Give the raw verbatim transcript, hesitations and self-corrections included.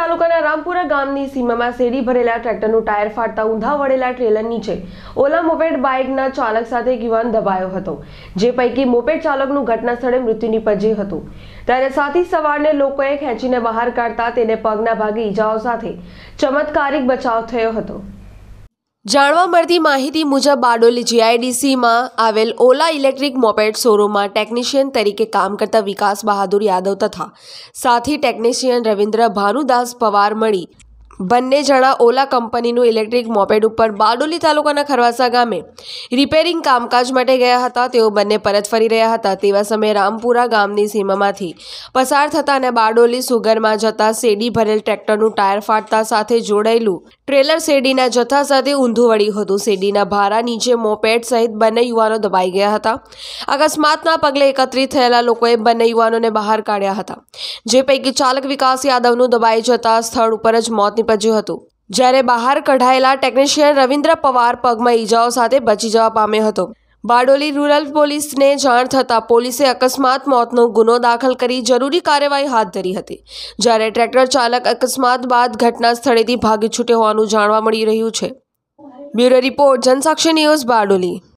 તાલુકાના રામપુરા ગામની સીમામાં શેરડી ભરેલા ટ્રેક્ટરનું ટાયર ફાટતા ઊંધા વળેલા ટ્રેલર નીચે ઓલા મોપેડ બાઇકના ચાલક સાથે એક યુવાન દબાયો હતો, જે પૈકી મોપેડ ચાલકનું ઘટના સ્થળે મૃત્યુ નીપજ્યું હતું। ત્યારે સાથી સવારને લોકોએ ખેંચીને બહાર કાઢતા તેને પગના ભાગે ઈજાઓ સાથે ચમત્કારિક બચાવ થયો હતો। જાણવા મળતી માહિતી મુજબ બારડોલી જીઆઈડીસીમાં આવેલ ઓલા ઇલેક્ટ્રિક મોપેડ શોરૂમમાં ટેકનિશિયન તરીકે કામ કરતા વિકાસ બહાદુર યાદવ તથા સાથી ટેકનિશિયન રવિન્દ્ર ભાનુદાસ પવાર મળી બંને જણા ઓલા કંપનીનું ઇલેક્ટ્રિક મોપેડ ઉપર બારડોલી તાલુકાના ખરવાસા ગામે રિપેરિંગ કામકાજ માટે ગયા હતા। તેઓ બંને પરત ફરી રહ્યા હતા તેવા સમયે રામપુરા ગામની સીમામાંથી પસાર થતા અને બારડોલી સુગરમાં જતા શેરડી ભરેલ ટ્રેક્ટરનું ટાયર ફાટતા સાથે જોડાયેલું ટ્રેલર શેરડીના જથ્થા સાથે ઊંધું વળ્યું હતું। શેરડીના ભારા નીચે મોપેડ સહિત બંને યુવાનો દબાઈ ગયા હતા। અકસ્માતના પગલે એકત્રિત થયેલા લોકોએ બંને યુવાનોને બહાર કાઢ્યા હતા, જે પૈકી ચાલક વિકાસ યાદવનું દબાઈ જતા સ્થળ ઉપર જ મોત નીપજ્યું હતું, જ્યારે બહાર કઢાયેલા ટેકનિશિયન રવિન્દ્ર પવાર પગમાં ઈજાઓ સાથે બચી જવા પામ્યો હતો। બારડોલી રૂરલ પોલીસને જાણ થતાં પોલીસે અકસ્માત મોતનો ગુનો દાખલ કરી જરૂરી કાર્યવાહી હાથ ધરી હતી, જ્યારે ટ્રેક્ટર ચાલક અકસ્માત બાદ ઘટના સ્થળેથી ભાગી છૂટ્યો હોવાનું જાણવા મળી રહ્યું છે। Bureau report, Jansakshi news, Bardoli.